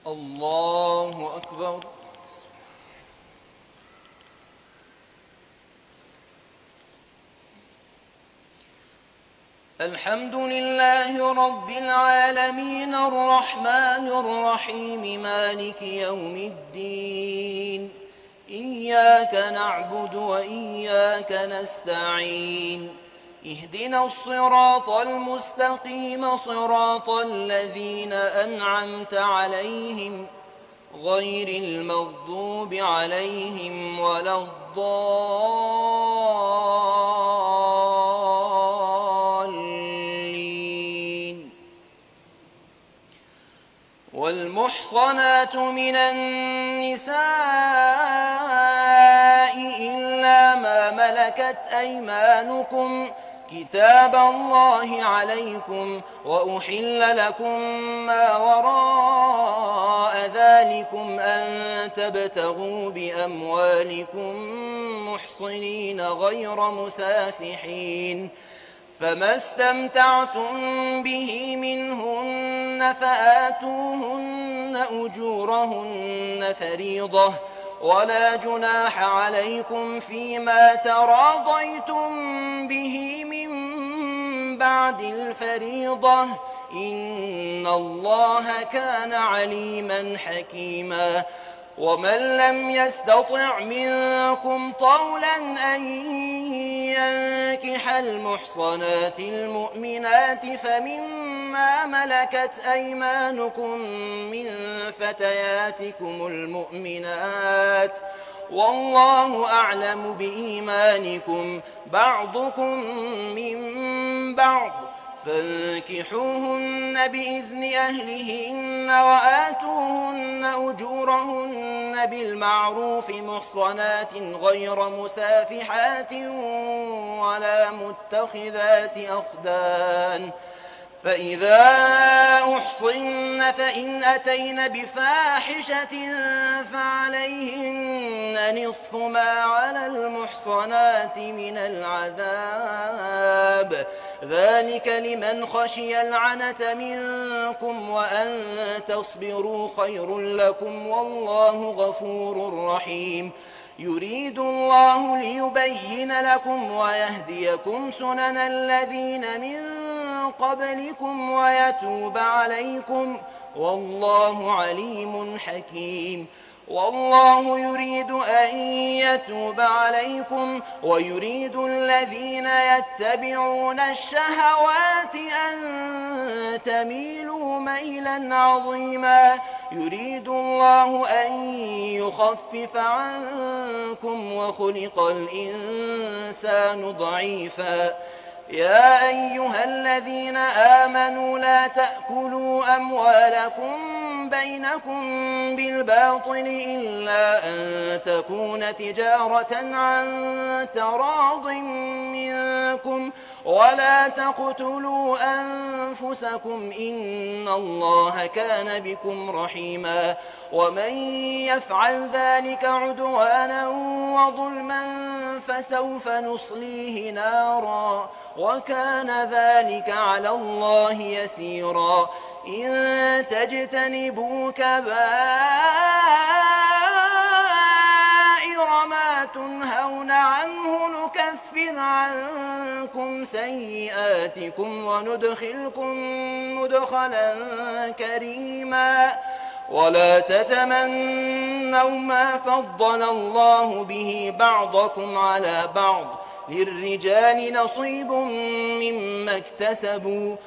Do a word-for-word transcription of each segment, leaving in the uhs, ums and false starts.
الله أكبر. الحمد لله رب العالمين الرحمن الرحيم مالك يوم الدين إياك نعبد وإياك نستعين اهدنا الصراط المستقيم صراط الذين أنعمت عليهم غير المغضوب عليهم ولا الضالين. والمحصنات من النساء إلا ما ملكت أيمانكم كتاب الله عليكم وأحل لكم ما وراء ذلكم أن تبتغوا بأموالكم محصنين غير مسافحين فما استمتعتم به منهن فآتوهن أجورهن فريضة ولا جناح عليكم فيما تراضيتم به من بعد الفريضة إن الله كان عليما حكيما. ومن لم يستطع منكم طولا أن ينكح المحصنات المؤمنات فمما ملكت أيمانكم من فتياتكم المؤمنات والله أعلم بإيمانكم بعضكم من بعض فانكحوهن بإذن أهلهن وآتوهن أجورهن بالمعروف محصنات غير مسافحات ولا متخذات أخدان فإذا أحصن فإن أتين بفاحشة فعليهن نصف ما على المحصنات من العذاب ذلك لمن خشي العنة منكم وأن تصبروا خير لكم والله غفور رحيم. يريد الله ليبين لكم ويهديكم سنن الذين من قبلكم ويتوب عليكم والله عليم حكيم. والله يريد أن يتوب عليكم ويريد الذين يتبعون الشهوات أن تميلوا ميلا عظيما. يريد الله أن يخفف عنكم وخلق الإنسان ضعيفا. يا أيها الذين آمنوا لا تأكلوا أموالكم بينكم بالباطل إلا أن تكون تجارة عن تراض منكم ولا تقتلوا أنفسكم إن الله كان بكم رحيما. ومن يفعل ذلك عدوانا وظلما فسوف نصليه نارا وكان ذلك على الله يسيرا. إن تجتنبوا كبائر ما تنهون عنه نكفر عنكم سيئاتكم وندخلكم مدخلا كريما. ولا تتمنوا ما فضل الله به بعضكم على بعض للرجال نصيب مما اكتسبوا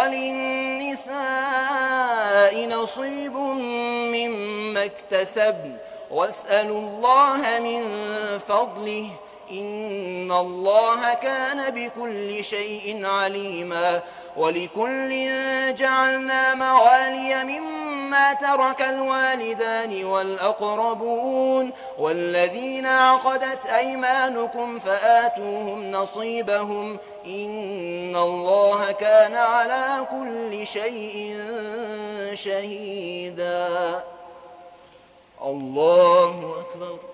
وللنساء نصيب مما اكتسبن واسألوا الله من فضله إن الله كان بكل شيء عليما. ولكل جعلنا موالي مما ترك الوالدان والأقربون والذين عقدت أيمانكم فآتوهم نصيبهم إن الله كان على كل شيء شهيدا. الله أكبر.